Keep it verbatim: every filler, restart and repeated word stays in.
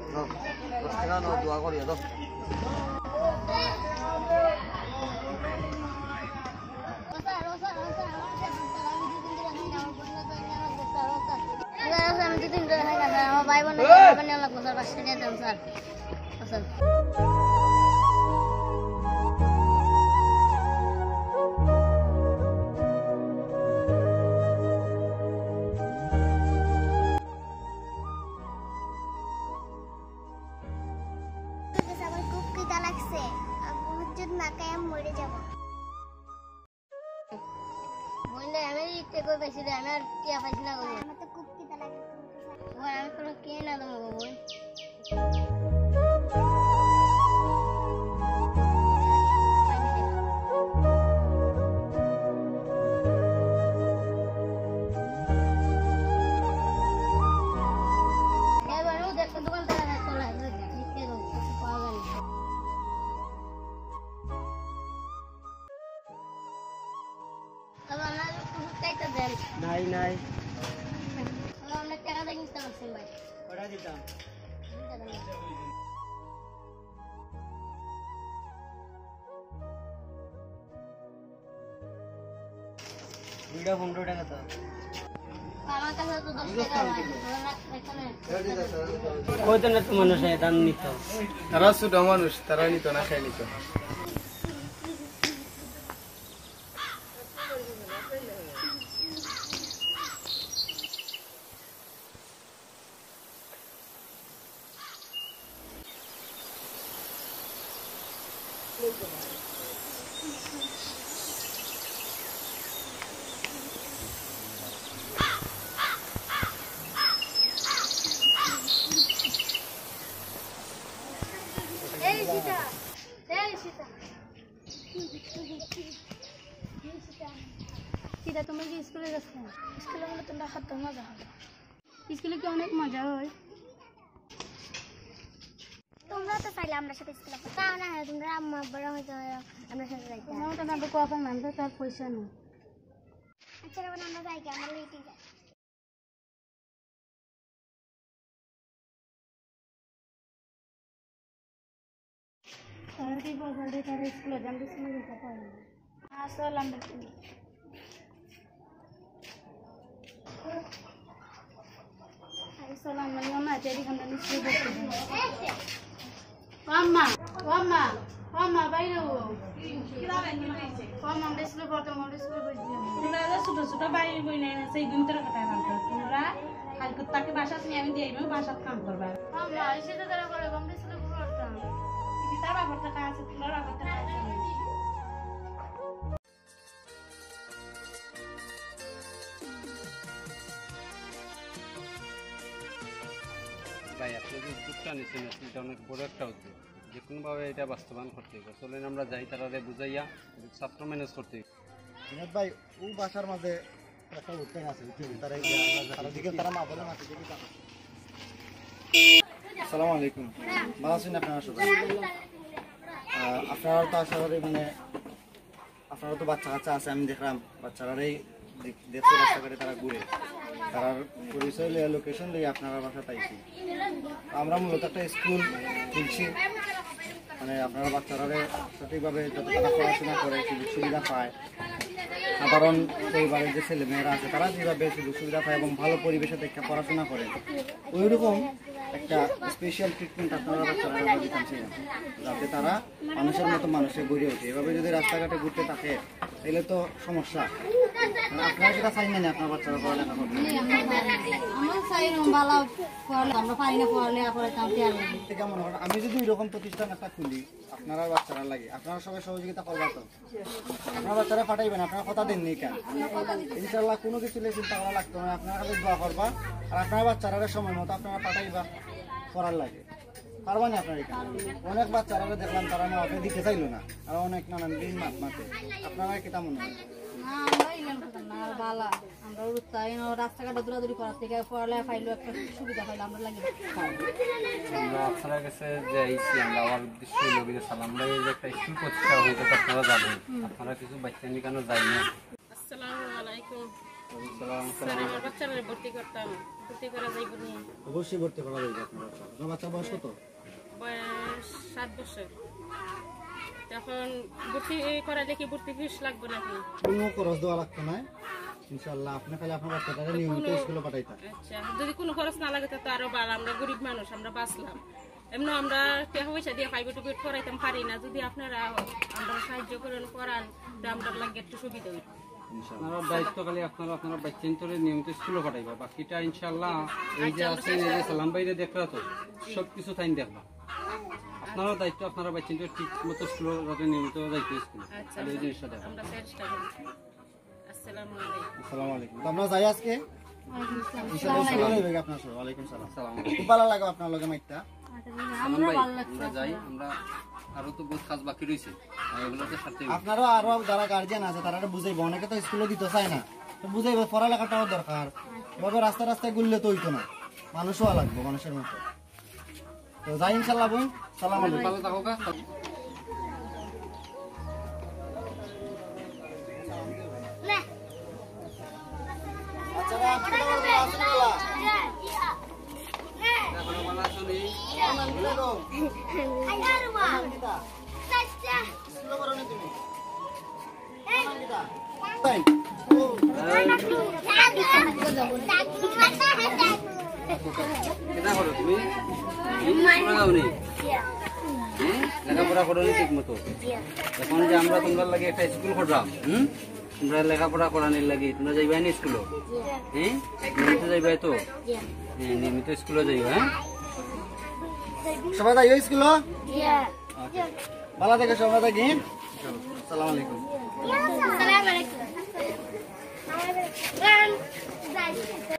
দশ টাকা নাও, দোয়া করিয়া দাও। আমি দুদিন ধরে আমার ভাই বোন পাঁচশো টাকা দেন স্যার। আমার খুব খিদা লাগছে, যদি না খাই আমি মরে যাব। বললে আমি ইচ্ছে করে বেশি রে, আমি আর টিয়া পাইছি না। আমার তো খুব খিদা লাগে, আমি কোনো কে না দেবো বই। নাই নাই অনেক টাকা দিয়ে কিনতে পারছেন ভাই, ওটা দিতাম। দুইটা পনেরো টাকা তো আমার কাছে তো দশ টাকা কইতো না তো মানুষ দাম নিত, তারা ছোট মানুষ, তারা নিত না, খাই নিত। सीधा तुम्हें स्कूल स्कूल में तुम खत्म मजा स्कूल की अनेक मजा হয়। তোমরা তো চাইলে আমরা সাথে স্কুলে তাও না হয়, তোমরা আম্মা বড় হইতে হয় আমরা সাথে যাইতে। তোমরা তো না তো কখন নাম তো তার পয়সা নেই। আচ্ছা রে আমরা যাই কি, আমরা লেটে যাই। আর কি বলবো রে, তার স্কুলে যাম স্কুলে যেতে পারি না। আসল আমরা Salam mama jadi kan dari sini. Mama, mama, mama বাইরে ও কিরা রান্না হইছে মা দেশলে বর্তমান মা দেশলে বইছি তোমরা না ছোট ছোট বাইরে বই নাই না সেই দিন তোর কথা বলতো তোমরা কাল কুত্তাকে বাসা নিয়ে আমি দেইবো বাসা কাম করবা মামা সেটা তারা করে গম দেশলে বলতাম কি তার বাবাটা কাজ আছে তোর বাবাটা কাজ আছে ভাই আপনি যে উদ্যোগটা নিচ্ছেন এটা অনেক বড় একটা উদ্যোগ, যে কোনোভাবে এটা বাস্তবায়ন করতে হবে। চলেন আমরা যাই, তারা বুঝাইয়া ছাত্র ম্যানেজ করতে হবে। বিনোদ ভাই ও বাসার মাঝে একটা উদ্যোগ আছে, তারা দিকে তারা মা বলে মাটি দিকে। আসসালামু আলাইকুম, ভালো আছেন আপনারা সবাই? আপনারা তো আশা করি মানে আপনারা তো বাচ্চা কাচ্চা আছে, আমি দেখলাম বাচ্চারাই দেখতে রাস্তাঘাটে তারা ঘুরে, তার পরিচয় লিয়ে লোকেশন দিয়ে আপনারা বাসা পাইছি। আমরা মূলত একটা স্কুল খুলছি, মানে আপনারা বাচ্চারা সঠিকভাবে যত টাকা পড়াশোনা করে সুযোগ সুবিধা পায়, সাধারণ পরিবারের যে ছেলেমেয়েরা আছে তারা যেভাবে সুযোগ সুবিধা পায় এবং ভালো পরিবেশে দেখে পড়াশোনা করে, ওই রকম একটা স্পেশাল ট্রিটমেন্ট আপনারা বাচ্চারা দিতাম ছিলাম, যাতে তারা মানুষের মতো মানুষে গড়ে ওঠে। এভাবে যদি রাস্তাঘাটে ঘুরতে থাকে তাহলে তো সমস্যা। আপনারা যেটা চাই না আপনার বাচ্চারা পড়ালেখা করবে, আমি যদি ওইরকম প্রতিষ্ঠান একটা খুলি আপনারা বাচ্চারা লাগে, আপনারা সবাই সহযোগিতা করবা তো? আপনার বাচ্চারা পাঠাইবেন, আপনারা কথা দেননি কেন? ইনশাল্লাহ কোনো কিছু চিন্তা করা লাগতো না, আপনারা খালি দোয়া করবা আর আপনার বাচ্চারা সময় মতো আপনারা পাঠাইবা করার লাগে পারবা না। আপনার এখানে অনেক বাচ্চারা দেখলাম তারা মাকে দিতে চাইলো না, আর অনেক নানান দিন মাত মাতে, আপনারা কেটা মনে হয়? রাস্তাঘাটে দৌড়াদৌড়ি করার থেকে পড়ালেখা পাইলো একটা সুবিধা পাইলো আমরা লাগে। আমরা আপনার কাছে যাইছি, আমরা আমার উদ্দেশ্য হইল গেছিলাম আমরা এই যে একটা স্কুল প্রতিষ্ঠা হইতে আপনারা যাবেন, আপনারা কিছু বাচ্চা নিয়ে কেন যাই না? আসসালামু আলাইকুম। স্যার আমার বাচ্চারা ভর্তি করতাম, ভর্তি করা যাইব নি? অবশ্যই ভর্তি করা যাবে আপনার বাচ্চা। আপনার বাচ্চা বয়স কত? বয়স সাত বছর। তখন ভর্তি করালে কি ভর্তি ফিস লাগবে নাকি? কোনো খরচ দেওয়া লাগতো না ইনশাআল্লাহ। আপনি খালি আপনার বাচ্চাটাকে নিয়মিত স্কুলে পাঠাইতেন। আচ্ছা, যদি কোনো খরচ না লাগে তো আরো ভালো। আমরা গরিব মানুষ, আমরা বাঁচলাম। এমনি আমরা টাকা পয়সা দিয়ে প্রাইভেট টুইভেট করাইতাম পারি না। যদি আপনারা আমরা সাহায্য করেন করান তো আমরা লাগে একটু সুবিধা হইত। আপনারা দায়িত্ব খালি আপনারা আপনারা বাচ্চান্তরে নিয়মিত স্কুলে পাঠাইবা, বাকিটা ইনশাআল্লাহ এই যে আছে এই যে সালাম বাইরে দেখরা তো সব কিছু তাই দেখবা। আপনারা দায়িত্ব আপনারা বাচ্চান্তরে ঠিক মতো স্কুলে যাতে নিয়মিত দায়িত্ব স্কুলে আচ্ছা, এই জিনিসটা দেখবা। আমরা চেষ্টা করি। আসসালামু আলাইকুম। আসসালামু আলাইকুম। তো আমরা যাই আজকে ইনশাআল্লাহ স্কুলে যাবে আপনার সব। ওয়ালাইকুম সালাম। আসসালামু খুব ভালো লাগে আপনার লগে মাইটটা। সালাম ভাই, আমরা যাই, আমরা আরো তো বহুত কাজ বাকি রয়েছে, আর এগুলোতে সাথে আপনারও আরো যারা গার্জিয়ান আছে তারা বুঝাইব। অনেকে তো স্কুলে দিতে চায় না, তো বুঝাইব পড়ালেখাটাও দরকার। এভাবে রাস্তা রাস্তায় ঘুরলে তো হইতো না, মানুষও লাগবে মানুষের মতো। তো যাই ইনশাল্লাহ বোন। সালাম আলাইকুম। ভালো থাকো কা। বাচ্চারা আপনি কেমন আছেন? আসসালামু এখনো ভালো আছো নি? আলাইকুম। স্কুলে পড়ো না তুমি? তাই? ও, কেটা করো তুমি? স্কুলে যাও নি? হ্যাঁ, লেখাপড়া করো নি ঠিক মতো? এখন যে আমরা তোমরা লাগে একটা স্কুল করলাম, হুম, তোমরা লেখাপড়া করানোর লাগে তোমরা যাইবাই না স্কুলে? হ্যাঁ, নিয়মিত যাইবাই তো? হ্যাঁ, নিয়মিত স্কুলে যাইবা। হ্যাঁ, সবাই যাই স্কুলে? ভালো থেকে সবাই থাকি। আসসালামু আলাইকুম। Assalamualaikum.